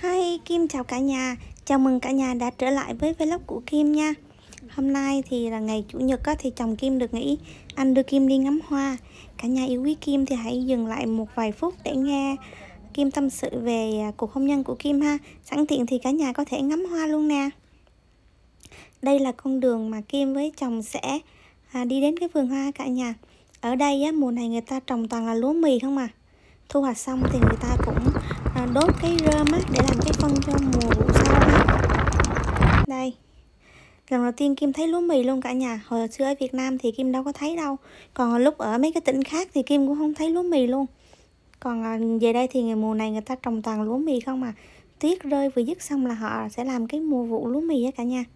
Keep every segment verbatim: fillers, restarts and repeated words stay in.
Hi, Kim chào cả nhà. Chào mừng cả nhà đã trở lại với vlog của Kim nha. Hôm nay thì là ngày Chủ nhật á, thì chồng Kim được nghỉ. Anh đưa Kim đi ngắm hoa. Cả nhà yêu quý Kim thì hãy dừng lại một vài phút để nghe Kim tâm sự về cuộc hôn nhân của Kim ha. Sẵn tiện thì cả nhà có thể ngắm hoa luôn nè. Đây là con đường mà Kim với chồng sẽ à, đi đến cái vườn hoa cả nhà. Ở đây á, mùa này người ta trồng toàn là lúa mì không à. Thu hoạch xong thì người ta cũng à, đốt cái rơm á, để làm cái phân cho mùa vụ sau ha. Đây, lần đầu tiên Kim thấy lúa mì luôn cả nhà. Hồi xưa ở Việt Nam thì Kim đâu có thấy đâu. Còn lúc ở mấy cái tỉnh khác thì Kim cũng không thấy lúa mì luôn. Còn à, về đây thì ngày mùa này người ta trồng toàn lúa mì không à. Tuyết rơi vừa dứt xong là họ sẽ làm cái mùa vụ lúa mì á cả nhà.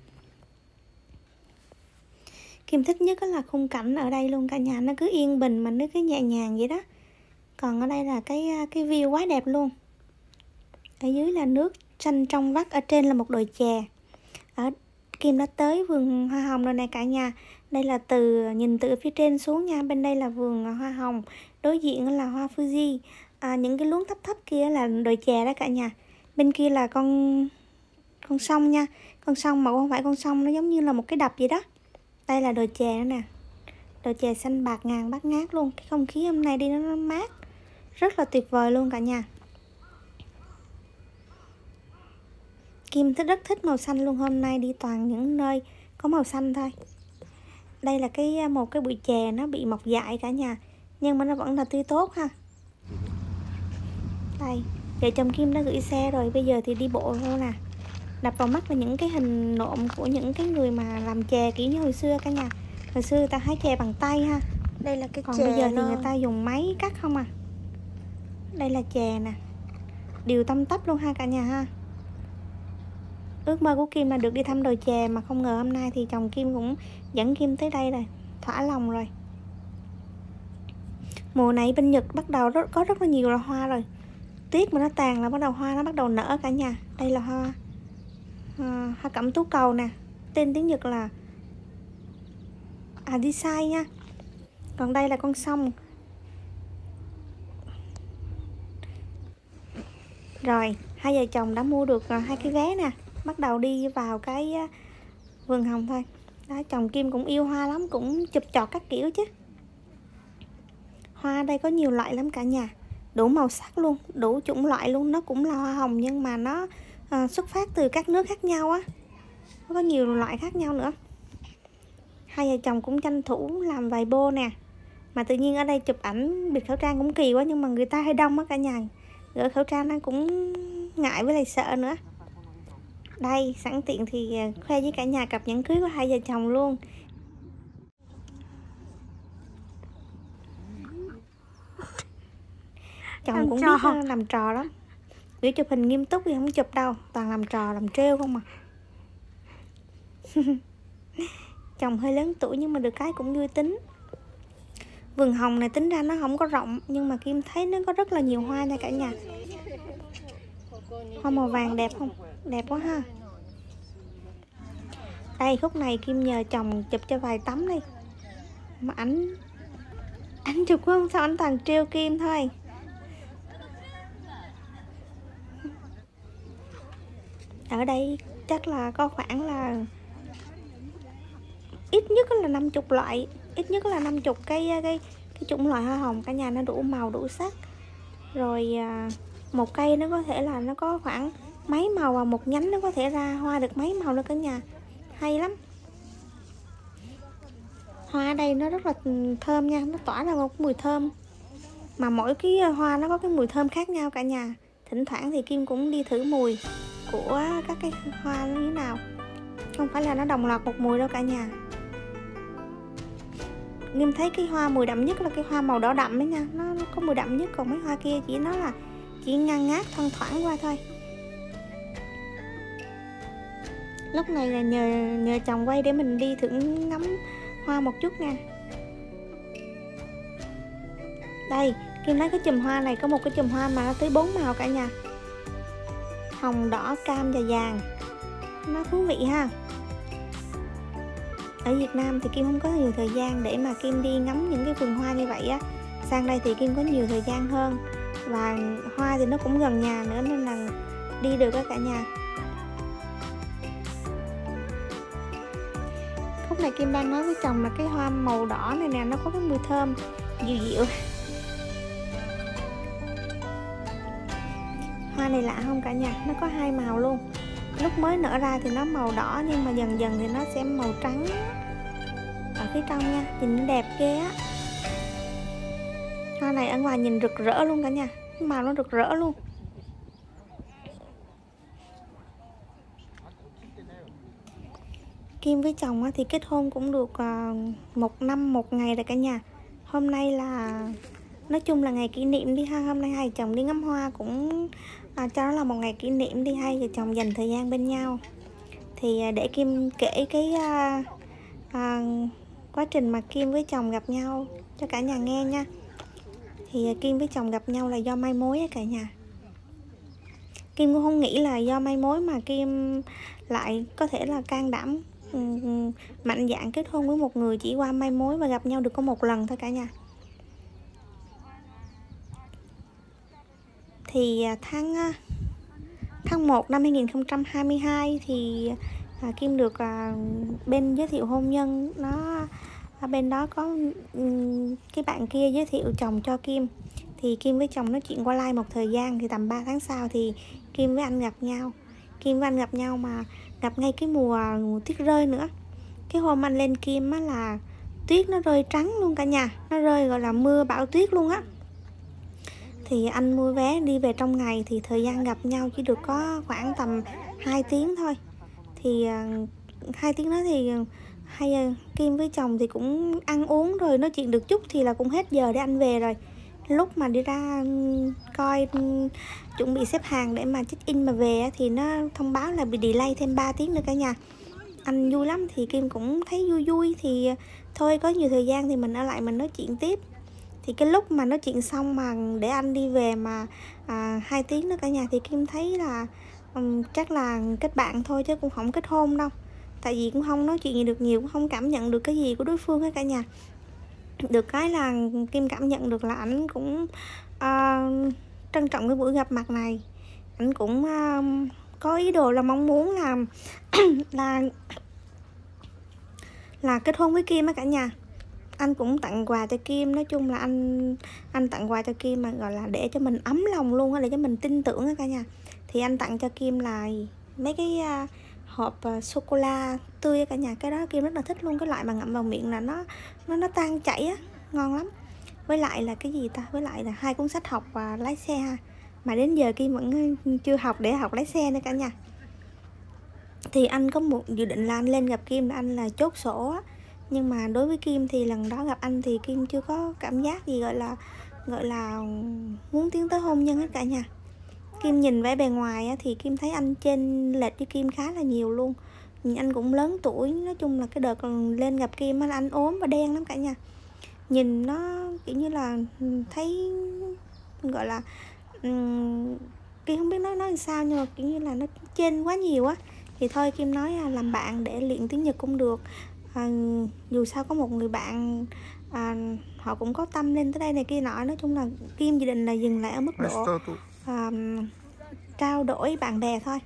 Kim thích nhất là khung cảnh ở đây luôn cả nhà. Nó cứ yên bình mà nó cứ nhẹ nhàng vậy đó. Còn ở đây là cái cái view quá đẹp luôn. Ở dưới là nước xanh trong vắt, ở trên là một đồi chè. Ở Kim đã tới vườn hoa hồng rồi nè cả nhà. Đây là từ nhìn từ phía trên xuống nha. Bên đây là vườn hoa hồng, đối diện là hoa Fuji. À, những cái luống thấp thấp kia là đồi chè đó cả nhà. Bên kia là con con sông nha. Con sông mà không phải con sông, nó giống như là một cái đập vậy đó. Đây là đồi chè nữa nè. Đồi chè xanh bạc ngàn bát ngát luôn. Cái không khí hôm nay đi nó mát, rất là tuyệt vời luôn cả nhà. Kim thích rất thích màu xanh luôn. Hôm nay đi toàn những nơi có màu xanh thôi. Đây là cái một cái bụi chè nó bị mọc dại cả nhà, nhưng mà nó vẫn là tươi tốt ha. Đây, vợ chồng Kim đã gửi xe rồi, bây giờ thì đi bộ thôi nè. Đập vào mắt là những cái hình nộm của những cái người mà làm chè kiểu như hồi xưa cả nhà. Hồi xưa người ta hái chè bằng tay ha. Đây là cái Còn chè bây giờ thì nó... người ta dùng máy cắt không à. Đây là chè nè, đều tăm tắp luôn ha cả nhà ha. Ước mơ của Kim là được đi thăm đồi chè, mà không ngờ hôm nay thì chồng Kim cũng dẫn Kim tới đây rồi, thỏa lòng rồi. Mùa này bên Nhật bắt đầu rất, có rất là nhiều là hoa rồi. Tuyết mà nó tàn là bắt đầu hoa nó bắt đầu nở cả nhà. Đây là hoa à, hoa cẩm tú cầu nè, tên tiếng Nhật là Adisai nha. Còn đây là con sông. Rồi, hai vợ chồng đã mua được hai cái vé nè, bắt đầu đi vào cái vườn hồng thôi. Đó, chồng Kim cũng yêu hoa lắm, cũng chụp chọt các kiểu chứ. Hoa đây có nhiều loại lắm cả nhà, đủ màu sắc luôn, đủ chủng loại luôn. Nó cũng là hoa hồng nhưng mà nó à, xuất phát từ các nước khác nhau á. Nó có nhiều loại khác nhau nữa. Hai vợ chồng cũng tranh thủ làm vài bô nè. Mà tự nhiên ở đây chụp ảnh bịt khẩu trang cũng kỳ quá, nhưng mà người ta hay đông á cả nhà. Gỡ khẩu trang nó cũng ngại với lại sợ nữa. Đây, sẵn tiện thì khoe với cả nhà cặp nhẫn cưới của hai vợ chồng luôn. Chồng làm cũng trò. biết làm trò lắm. Gửi chụp hình nghiêm túc thì không chụp đâu, toàn làm trò, làm trêu không mà. Chồng hơi lớn tuổi nhưng mà được cái cũng vui tính. Vườn hồng này tính ra nó không có rộng, nhưng mà Kim thấy nó có rất là nhiều hoa nha cả nhà. Hoa màu vàng đẹp không? Đẹp quá ha. Đây, khúc này Kim nhờ chồng chụp cho vài tấm đi. Mà ảnh Anh chụp không sao, ảnh toàn trêu Kim thôi. Ở đây chắc là có khoảng là ít nhất là năm mươi loại, ít nhất là năm mươi cái cái cái chủng loại hoa hồng cả nhà. Nó đủ màu đủ sắc. Rồi à, một cây nó có thể là nó có khoảng mấy màu, và một nhánh nó có thể ra hoa được mấy màu nữa cả nhà. Hay lắm. Hoa ở đây nó rất là thơm nha, nó tỏa ra một mùi thơm. Mà mỗi cái hoa nó có cái mùi thơm khác nhau cả nhà. Thỉnh thoảng thì Kim cũng đi thử mùi của các cái hoa nó như thế nào. Không phải là nó đồng loạt một mùi đâu cả nhà. Kim thấy cái hoa mùi đậm nhất là cái hoa màu đỏ đậm ấy nha. Nó, nó có mùi đậm nhất, còn mấy hoa kia chỉ nó là chỉ ngang ngát thoang thoảng qua thôi. Lúc này là nhờ nhờ chồng quay để mình đi thử ngắm hoa một chút nè. Đây, Kim lấy cái chùm hoa này, có một cái chùm hoa mà nó tới bốn màu cả nhà. Hồng, đỏ, cam và vàng. Nó thú vị ha. Ở Việt Nam thì Kim không có nhiều thời gian để mà Kim đi ngắm những cái vườn hoa như vậy á. Sang đây thì Kim có nhiều thời gian hơn. Và hoa thì nó cũng gần nhà nữa, nên là đi được á cả nhà. Lúc này Kim đang nói với chồng là cái hoa màu đỏ này nè, nó có cái mùi thơm dịu dịu. Hoa này lạ không cả nhà, nó có hai màu luôn. Lúc mới nở ra thì nó màu đỏ, nhưng mà dần dần thì nó sẽ màu trắng ở phía trong nha, nhìn đẹp ghê á. Hoa này ở ngoài nhìn rực rỡ luôn cả nhà, màu nó rực rỡ luôn. Kim với chồng thì kết hôn cũng được một năm một ngày rồi cả nhà. Hôm nay là nói chung là ngày kỷ niệm đi ha. Hôm nay hai chồng đi ngắm hoa cũng à, cho nó là một ngày kỷ niệm đi, hai vợ chồng dành thời gian bên nhau. Thì để Kim kể cái à, à, quá trình mà Kim với chồng gặp nhau cho cả nhà nghe nha. Thì Kim với chồng gặp nhau là do mai mối á cả nhà. Kim cũng không nghĩ là do mai mối mà Kim lại có thể là can đảm mạnh dạn kết hôn với một người chỉ qua mai mối và gặp nhau được có một lần thôi cả nhà. Thì tháng tháng một năm hai nghìn không trăm hai mươi hai thì à, Kim được à, bên giới thiệu hôn nhân, nó à, bên đó có um, cái bạn kia giới thiệu chồng cho Kim. Thì Kim với chồng nói chuyện qua like một thời gian, thì tầm ba tháng sau thì Kim với anh gặp nhau. Kim với anh gặp nhau mà gặp ngay cái mùa, mùa tuyết rơi nữa. Cái hôm anh lên Kim á là tuyết nó rơi trắng luôn cả nhà, nó rơi gọi là mưa bão tuyết luôn á. Thì anh mua vé đi về trong ngày, thì thời gian gặp nhau chỉ được có khoảng tầm hai tiếng thôi. Thì hai tiếng đó thì hay Kim với chồng thì cũng ăn uống rồi nói chuyện được chút thì là cũng hết giờ để anh về rồi. Lúc mà đi ra coi chuẩn bị xếp hàng để mà check in mà về thì nó thông báo là bị delay thêm ba tiếng nữa cả nhà. Anh vui lắm thì Kim cũng thấy vui vui, thì thôi có nhiều thời gian thì mình ở lại mình nói chuyện tiếp. Thì cái lúc mà nói chuyện xong mà để anh đi về mà à, hai tiếng nữa cả nhà, thì Kim thấy là um, chắc là kết bạn thôi chứ cũng không kết hôn đâu. Tại vì cũng không nói chuyện gì được nhiều, cũng không cảm nhận được cái gì của đối phương hết cả nhà. Được cái là Kim cảm nhận được là ảnh cũng uh, trân trọng cái buổi gặp mặt này. Ảnh cũng uh, có ý đồ là mong muốn là là là kết hôn với Kim á cả nhà. Anh cũng tặng quà cho Kim, nói chung là anh anh tặng quà cho Kim mà gọi là để cho mình ấm lòng luôn á, để cho mình tin tưởng á cả nhà. Thì anh tặng cho Kim là mấy cái uh, hộp uh, sô cô la tươi á cả nhà. Cái đó Kim rất là thích luôn, cái loại mà ngậm vào miệng là nó nó nó tan chảy á, ngon lắm. Với lại là cái gì ta, với lại là hai cuốn sách học và lái xe ha. Mà đến giờ Kim vẫn chưa học để học lái xe nữa cả nhà. Thì anh có một dự định là anh lên gặp Kim là anh là chốt sổ á. Nhưng mà đối với Kim thì lần đó gặp anh thì Kim chưa có cảm giác gì gọi là gọi là muốn tiến tới hôn nhân hết cả nhà. Kim nhìn vẻ bề ngoài á, thì Kim thấy anh chênh lệch với Kim khá là nhiều luôn. Anh cũng lớn tuổi, nói chung là cái đợt lên gặp Kim á, anh ốm và đen lắm cả nhà. Nhìn nó kiểu như là thấy gọi là um, Kim không biết nói nói sao, nhưng mà kiểu như là nó chênh quá nhiều á. Thì thôi Kim nói làm bạn để luyện tiếng Nhật cũng được. À, dù sao có một người bạn à, họ cũng có tâm lên tới đây này kia nọ. Nói chung là Kim dự định là dừng lại ở mức độ à, trao đổi bạn bè thôi.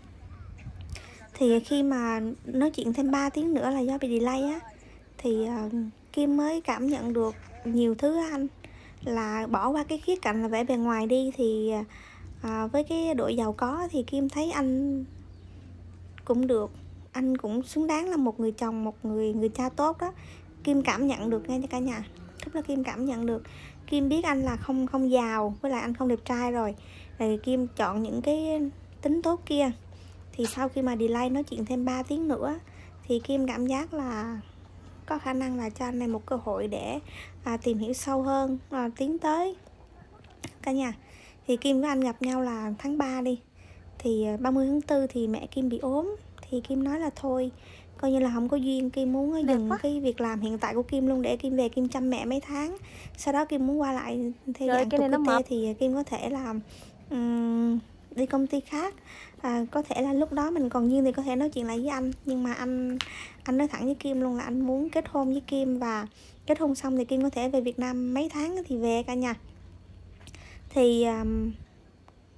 Thì khi mà nói chuyện thêm ba tiếng nữa là do bị delay á, thì à, Kim mới cảm nhận được nhiều thứ anh. Là bỏ qua cái khía cạnh là vẻ bề ngoài đi, thì à, với cái độ giàu có thì Kim thấy anh cũng được, anh cũng xứng đáng là một người chồng, một người người cha tốt đó. Kim cảm nhận được nghe cho cả nhà. Tức là Kim cảm nhận được. Kim biết anh là không không giàu, với lại anh không đẹp trai rồi. Rồi Kim chọn những cái tính tốt kia. Thì sau khi mà delay nói chuyện thêm ba tiếng nữa, thì Kim cảm giác là có khả năng là cho anh này một cơ hội để à, tìm hiểu sâu hơn, à, tiến tới cả nhà. Thì Kim với anh gặp nhau là tháng ba đi. Thì ba mươi tháng tư thì mẹ Kim bị ốm. Thì Kim nói là thôi, coi như là không có duyên. Kim muốn dừng cái việc làm hiện tại của Kim luôn để Kim về Kim chăm mẹ mấy tháng. Sau đó Kim muốn qua lại theo dạng tục cái tê, thì Kim có thể làm um, đi công ty khác. à, Có thể là lúc đó mình còn duyên thì có thể nói chuyện lại với anh. Nhưng mà anh anh nói thẳng với Kim luôn là anh muốn kết hôn với Kim. Và kết hôn xong thì Kim có thể về Việt Nam mấy tháng thì về cả nhà. Thì um,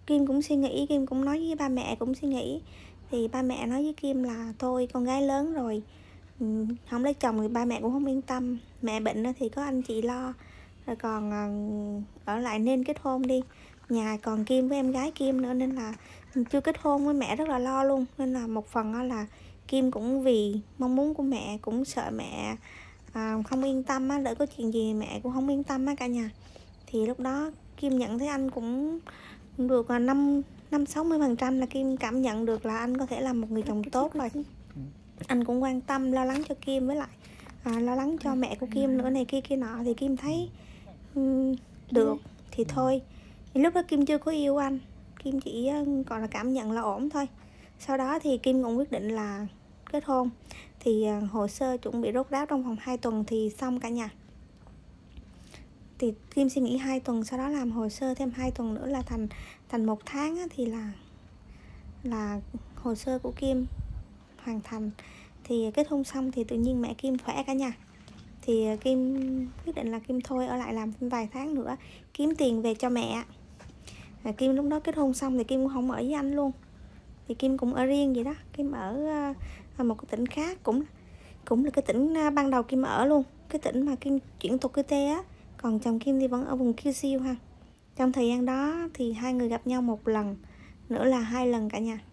Kim cũng suy nghĩ, Kim cũng nói với ba mẹ cũng suy nghĩ. Thì ba mẹ nói với Kim là thôi con gái lớn rồi, không lấy chồng thì ba mẹ cũng không yên tâm. Mẹ bệnh thì có anh chị lo, rồi còn ở lại nên kết hôn đi. Nhà còn Kim với em gái Kim nữa nên là chưa kết hôn với mẹ rất là lo luôn. Nên là một phần là Kim cũng vì mong muốn của mẹ, cũng sợ mẹ à, không yên tâm á, đỡ có chuyện gì mẹ cũng không yên tâm á cả nhà. Thì lúc đó Kim nhận thấy anh cũng được năm năm sáu mươi phần trăm là Kim cảm nhận được là anh có thể là một người chồng tốt rồi. Anh cũng quan tâm lo lắng cho Kim, với lại à, lo lắng cho mẹ của Kim nữa này kia kia nọ. Thì Kim thấy um, được thì thôi. Thì lúc đó Kim chưa có yêu anh, Kim chỉ còn là cảm nhận là ổn thôi. Sau đó thì Kim cũng quyết định là kết hôn. Thì uh, hồ sơ chuẩn bị rốt ráo trong vòng hai tuần thì xong cả nhà. Thì Kim suy nghĩ hai tuần, sau đó làm hồ sơ thêm hai tuần nữa là thành thành một tháng á, thì là là hồ sơ của Kim hoàn thành. Thì kết hôn xong thì tự nhiên mẹ Kim khỏe cả nhà. Thì Kim quyết định là Kim thôi ở lại làm vài tháng nữa kiếm tiền về cho mẹ. à, Kim lúc đó kết hôn xong thì Kim cũng không ở với anh luôn, thì Kim cũng ở riêng vậy đó. Kim ở uh, một cái tỉnh khác, cũng cũng là cái tỉnh uh, ban đầu Kim ở luôn, cái tỉnh mà Kim chuyển tục cư tê á. Còn chồng Kim thì vẫn ở vùng Kiêu Siêu ha. Trong thời gian đó thì hai người gặp nhau một lần, nữa là hai lần cả nhà.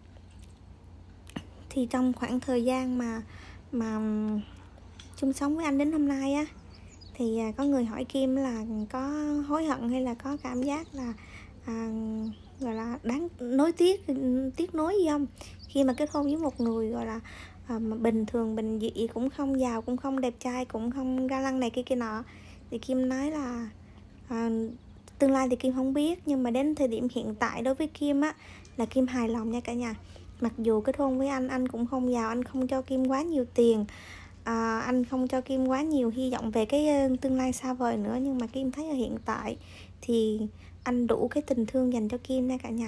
Thì trong khoảng thời gian mà mà chung sống với anh đến hôm nay á, thì có người hỏi Kim là có hối hận hay là có cảm giác là à, gọi là đáng nối tiếc tiếc nối gì không, khi mà kết hôn với một người gọi là à, mà bình thường bình dị, cũng không giàu cũng không đẹp trai cũng không ga lăng này kia kia nọ. Thì Kim nói là à, tương lai thì Kim không biết, nhưng mà đến thời điểm hiện tại đối với Kim á là Kim hài lòng nha cả nhà. Mặc dù kết hôn với anh, anh cũng không giàu, anh không cho Kim quá nhiều tiền, à, anh không cho Kim quá nhiều hy vọng về cái tương lai xa vời nữa, nhưng mà Kim thấy ở hiện tại thì anh đủ cái tình thương dành cho Kim nha cả nhà.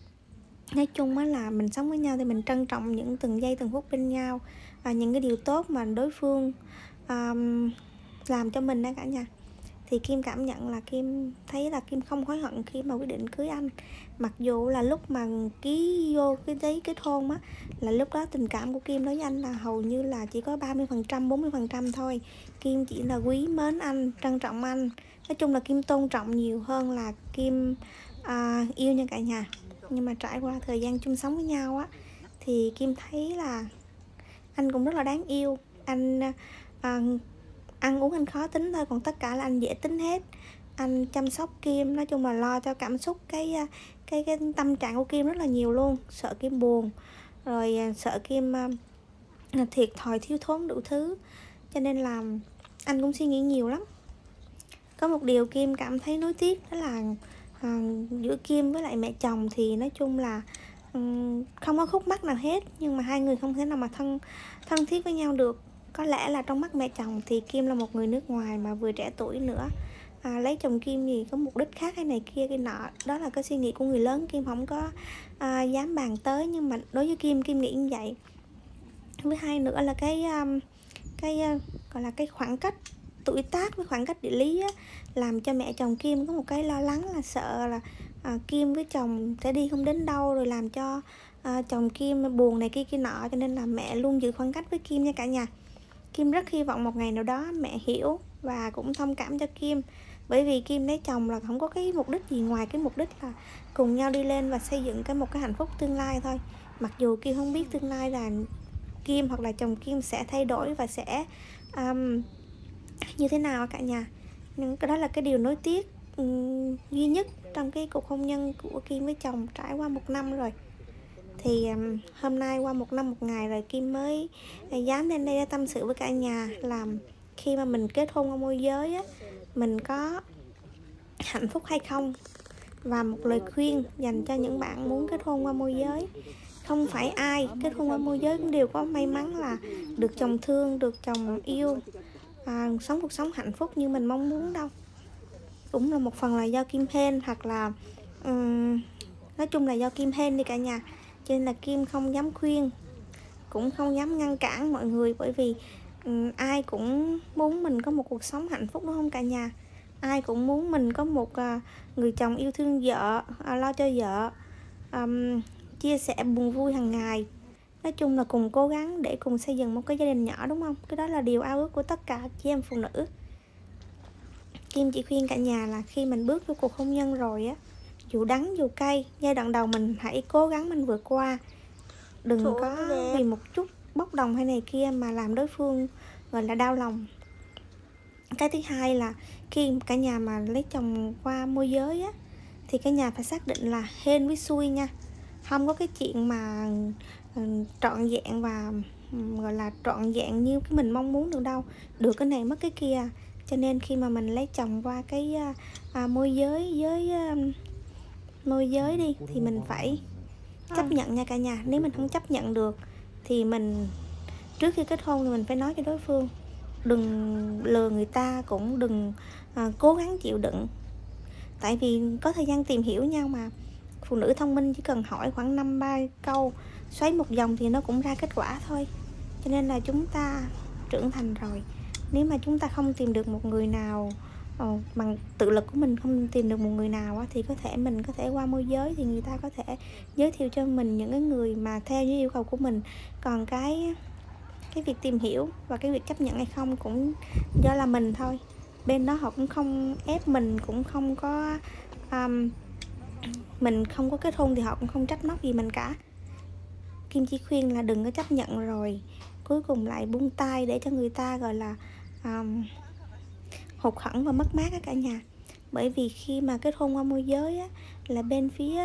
Nói chung á là mình sống với nhau thì mình trân trọng những từng giây từng phút bên nhau, và những cái điều tốt mà đối phương um, làm cho mình đó cả nhà. Thì Kim cảm nhận là Kim thấy là Kim không hối hận khi mà quyết định cưới anh. Mặc dù là lúc mà ký vô cái giấy kết hôn á, là lúc đó tình cảm của Kim đối với anh là hầu như là chỉ có ba mươi phần trăm, bốn mươi phần trăm thôi. Kim chỉ là quý mến anh, trân trọng anh. Nói chung là Kim tôn trọng nhiều hơn là Kim à, yêu nha cả nhà. Nhưng mà trải qua thời gian chung sống với nhau á, thì Kim thấy là anh cũng rất là đáng yêu. Anh à, ăn uống anh khó tính thôi, còn tất cả là anh dễ tính hết. Anh chăm sóc Kim, nói chung là lo cho cảm xúc, cái cái cái tâm trạng của Kim rất là nhiều luôn. Sợ Kim buồn, rồi sợ Kim uh, thiệt thòi thiếu thốn đủ thứ, cho nên là anh cũng suy nghĩ nhiều lắm. Có một điều Kim cảm thấy nuối tiếc, đó là uh, giữa Kim với lại mẹ chồng thì nói chung là um, không có khúc mắc nào hết, nhưng mà hai người không thể nào mà thân thân thiết với nhau được. Có lẽ là trong mắt mẹ chồng thì Kim là một người nước ngoài mà vừa trẻ tuổi nữa, à, lấy chồng Kim thì có mục đích khác hay này kia cái nọ. Đó là cái suy nghĩ của người lớn, Kim không có à, dám bàn tới, nhưng mà đối với Kim, Kim nghĩ như vậy. Với hai nữa là cái um, cái uh, gọi là cái khoảng cách tuổi tác với khoảng cách địa lý á, làm cho mẹ chồng Kim có một cái lo lắng là sợ là à, Kim với chồng sẽ đi không đến đâu, rồi làm cho à, chồng Kim buồn này kia kia nọ, cho nên là mẹ luôn giữ khoảng cách với Kim nha cả nhà. Kim rất hy vọng một ngày nào đó mẹ hiểu và cũng thông cảm cho Kim, bởi vì Kim lấy chồng là không có cái mục đích gì ngoài cái mục đích là cùng nhau đi lên và xây dựng cái một cái hạnh phúc tương lai thôi. Mặc dù Kim không biết tương lai là Kim hoặc là chồng Kim sẽ thay đổi và sẽ um, như thế nào cả nhà. Nhưng cái đó là cái điều nối tiếc um, duy nhất trong cái cuộc hôn nhân của Kim với chồng trải qua một năm rồi. Thì um, hôm nay qua một năm một ngày rồi, Kim mới uh, dám lên đây tâm sự với cả nhà làm khi mà mình kết hôn ở môi giới á, mình có hạnh phúc hay không. Và một lời khuyên dành cho những bạn muốn kết hôn qua môi giới: không phải ai kết hôn qua môi giới cũng đều có may mắn là được chồng thương, được chồng yêu, à, sống cuộc sống hạnh phúc như mình mong muốn đâu. Cũng là một phần là do Kim hên, hoặc là um, nói chung là do Kim hên đi cả nhà. Cho nên là Kim không dám khuyên, cũng không dám ngăn cản mọi người, bởi vì um, ai cũng muốn mình có một cuộc sống hạnh phúc, đúng không cả nhà? Ai cũng muốn mình có một uh, người chồng yêu thương vợ, uh, lo cho vợ, um, chia sẻ buồn vui hàng ngày. Nói chung là cùng cố gắng để cùng xây dựng một cái gia đình nhỏ, đúng không? Cái đó là điều ao ước của tất cả chị em phụ nữ. Kim chỉ khuyên cả nhà là khi mình bước vô cuộc hôn nhân rồi á, dù đắng dù cay, giai đoạn đầu mình hãy cố gắng mình vượt qua. Đừng Trời có vì một chút bốc đồng hay này kia mà làm đối phương gọi là đau lòng. Cái thứ hai là khi cả nhà mà lấy chồng qua môi giới á, thì cả nhà phải xác định là hên với xui nha. Không có cái chuyện mà uh, trọn vẹn và um, gọi là trọn vẹn như cái mình mong muốn được đâu. Được cái này mất cái kia. Cho nên khi mà mình lấy chồng qua cái uh, uh, môi giới giới uh, môi giới đi thì mình phải chấp nhận nha cả nhà. Nếu mình không chấp nhận được thì mình trước khi kết hôn thì mình phải nói cho đối phương. Đừng lừa người ta, cũng đừng uh, cố gắng chịu đựng. Tại vì có thời gian tìm hiểu nhau mà. Phụ nữ thông minh chỉ cần hỏi khoảng năm ba câu, xoáy một vòng thì nó cũng ra kết quả thôi. Cho nên là chúng ta trưởng thành rồi, nếu mà chúng ta không tìm được một người nào uh, bằng tự lực của mình, không tìm được một người nào á, thì có thể mình có thể qua môi giới, thì người ta có thể giới thiệu cho mình những cái người mà theo như yêu cầu của mình. Còn cái cái việc tìm hiểu và cái việc chấp nhận hay không cũng do là mình thôi. Bên đó họ cũng không ép mình, cũng không có um, mình không có kết hôn thì họ cũng không trách móc gì mình cả. Kim chỉ khuyên là đừng có chấp nhận rồi cuối cùng lại buông tay để cho người ta gọi là um, hụt hẫng và mất mát á cả nhà. Bởi vì khi mà kết hôn qua môi giới á, là bên phía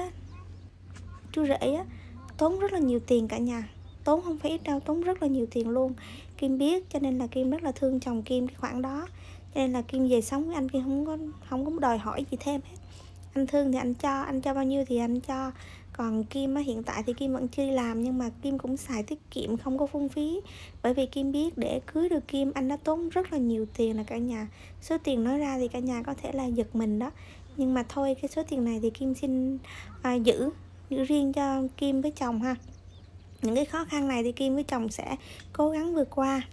chú rể á, tốn rất là nhiều tiền cả nhà. Tốn không phải ít đâu, tốn rất là nhiều tiền luôn. Kim biết, cho nên là Kim rất là thương chồng Kim cái khoản đó. Cho nên là Kim về sống với anh, Kim không có không có đòi hỏi gì thêm hết. Anh thương thì anh cho, anh cho bao nhiêu thì anh cho. Còn Kim á, hiện tại thì Kim vẫn chưa đi làm, nhưng mà Kim cũng xài tiết kiệm, không có phung phí. Bởi vì Kim biết để cưới được Kim, anh đã tốn rất là nhiều tiền là cả nhà. Số tiền nói ra thì cả nhà có thể là giật mình đó. Nhưng mà thôi, cái số tiền này thì Kim xin à, giữ, giữ riêng cho Kim với chồng ha. Những cái khó khăn này thì Kim với chồng sẽ cố gắng vượt qua.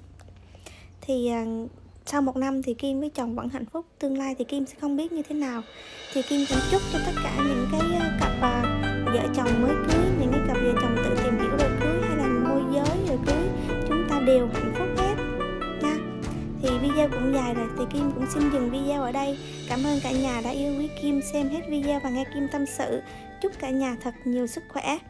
Thì à, sau một năm thì Kim với chồng vẫn hạnh phúc. Tương lai thì Kim sẽ không biết như thế nào. Thì Kim cũng chúc cho tất cả những cái cặp uh, vợ chồng mới cưới, những cái cặp vợ chồng tự tìm hiểu rồi cưới, hay là môi giới rồi cưới, chúng ta đều hạnh phúc hết nha. Thì video cũng dài rồi, thì Kim cũng xin dừng video ở đây. Cảm ơn cả nhà đã yêu quý Kim, xem hết video và nghe Kim tâm sự. Chúc cả nhà thật nhiều sức khỏe,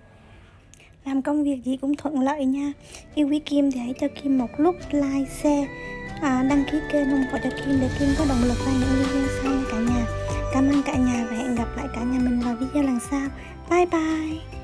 làm công việc gì cũng thuận lợi nha. Yêu quý Kim thì hãy cho Kim một nút like, share, à, đăng ký kênh ủng hộ cho Kim để Kim có động lực ra những video sau nha cả nhà. Cảm ơn cả nhà và hẹn gặp lại cả nhà mình vào video lần sau. Bye bye.